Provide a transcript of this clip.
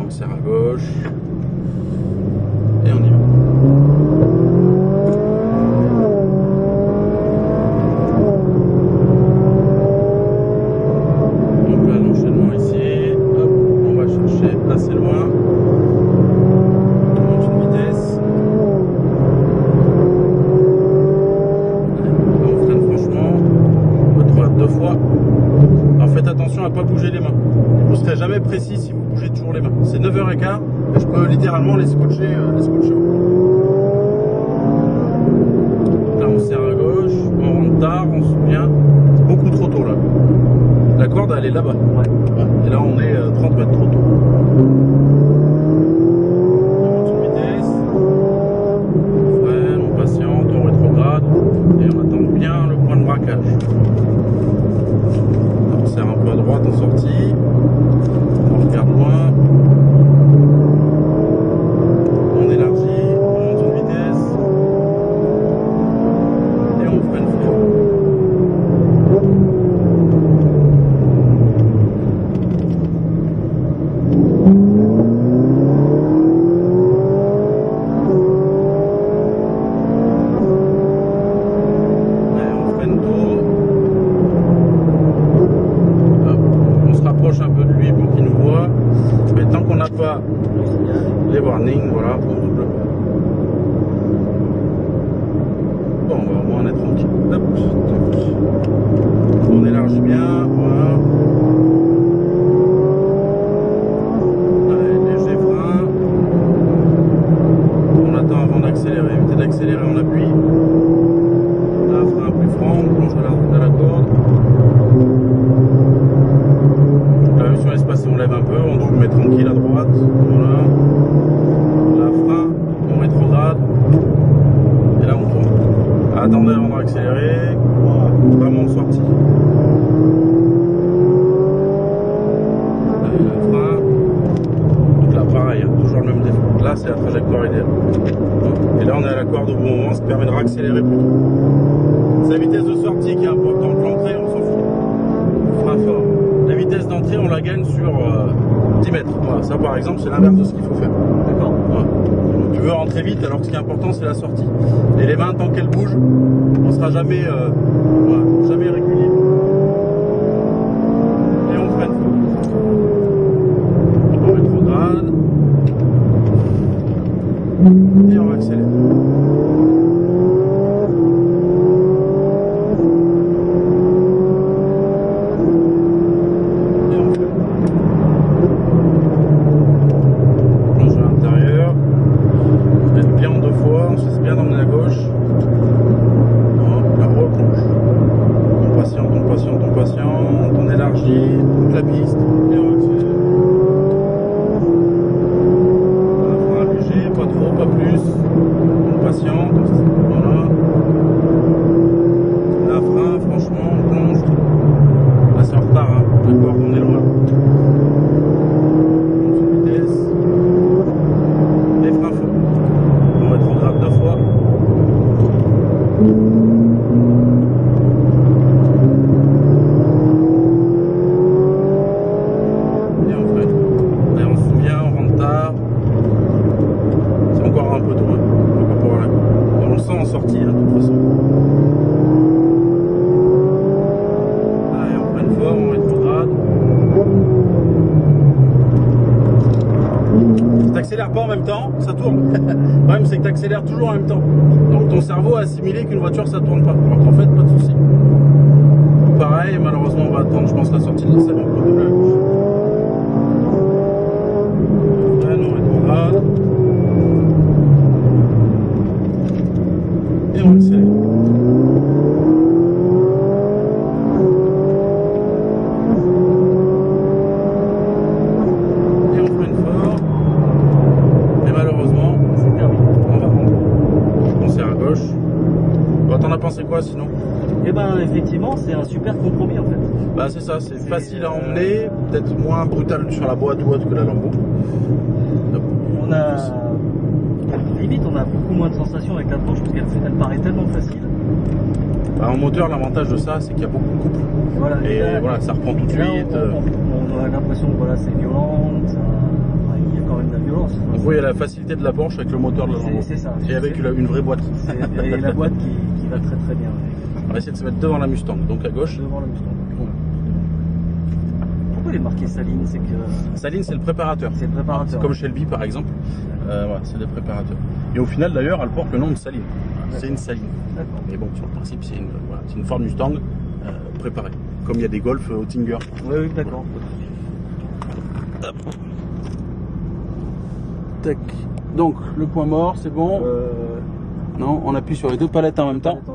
On serre à gauche. Et on y va. Donc là, l'enchaînement ici. Hop, on va chercher assez loin. On monte une vitesse. On freine franchement. On va trouver deux fois. Alors faites attention à ne pas bouger les mains. Vous ne serez jamais précis si vous bougez toujours les mains. C'est 9h15 et je peux littéralement les scotcher Là on serre à gauche, on rentre tard, on se souvient. C'est beaucoup trop tôt là. La corde elle est là-bas. Ouais. Et là on est 30 mètres trop tôt. On monte une vitesse. On freine, on patiente, on rétrograde et on attend bien le point de braquage. On serre un peu à droite en sortie, on regarde loin, on élargit, on monte une vitesse et on freine fort. Un peu de lui pour qu'il nous voit, mais tant qu'on n'a pas les warnings, voilà, on double. Bon, on va au moins être tranquille. Hop, on élargit bien, voilà. Allez, léger frein. On attend avant d'accélérer. Évitez d'accélérer, on appuie. Là, un frein plus franc, on plonge à la corde. Sur l'espace, on lève un peu, on double mais tranquille à droite, voilà. Là, frein, on rétrograde, et là on tourne. Attendez avant d'accélérer, voilà, vraiment sortie. Là, le frein, donc là pareil, hein, toujours le même défaut. Là c'est la trajectoire idéale. Et là on est à la corde au bon moment, ce qui permet de raccélérer plus tôt. C'est la vitesse de sortie qui est importante, l'entrée on s'en fout. Frein fort. La vitesse d'entrée, on la gagne sur 10 mètres. Voilà, ça, par exemple, c'est l'inverse de ce qu'il faut faire. D'accord. Voilà. Tu veux rentrer vite, alors que ce qui est important, c'est la sortie. Et les mains, tant qu'elles bougent, on ne sera jamais, voilà, jamais régulier. Et on freine fort. On rétrograde. Et on accélère. On élargit toute la piste et on accélère. Un frein léger, pas trop, pas plus. On patiente, voilà. Là, frein, franchement, on plonge. Là, c'est en retard, hein. D'accord, on est loin. On monte une vitesse. Et frein fort. On rétrograde 2 fois. En sortie, hein, de toute façon. Allez, on freine fort, on rétrograde. Si t'accélères pas en même temps, ça tourne. Le problème, c'est que t'accélères toujours en même temps. Donc ton cerveau a assimilé qu'une voiture, ça tourne pas. Alors qu'en fait, pas de souci. Pareil, malheureusement, on va attendre, je pense, la sortie de la selle. On peut doubler à gauche. On freine, on rétrograde. Et on accélère. Et on freine fort. Et malheureusement, c'est permis. On va prendre. On serre à gauche. Bon, t'en as pensé quoi sinon? Eh ben effectivement, c'est un super compromis en fait. Bah c'est ça, c'est facile à emmener, peut-être moins brutal sur la boîte ou autre que la Lambo. On a limite, on a beaucoup moins de sensations avec la planche parce qu'elle paraît tellement facile. Bah, en moteur, l'avantage de ça, c'est qu'il y a beaucoup de couple. Voilà, et là, voilà, ça reprend tout de suite. On a l'impression que voilà, c'est violent, il y a quand même de la violence. Donc vous voyez la facilité de la Porsche avec le moteur de la Lambo. C'est ça. Et avec une vraie boîte. Et la boîte qui va très très bien. On va essayer de se mettre devant la Mustang, donc à gauche. Devant la Mustang. Pourquoi il est marqué Saline? C'est que Saline, c'est le préparateur. c'est le préparateur. Comme Shelby par exemple. Voilà, c'est le préparateur. Et au final d'ailleurs, elle porte le nom de Saline. C'est une Saline. D'accord. Mais bon, sur le principe, c'est une Ford Mustang préparée. Comme il y a des Golf Oettinger. Oui, oui, d'accord. Tac. Donc le point mort, c'est bon. Non, on appuie sur les deux palettes en même temps.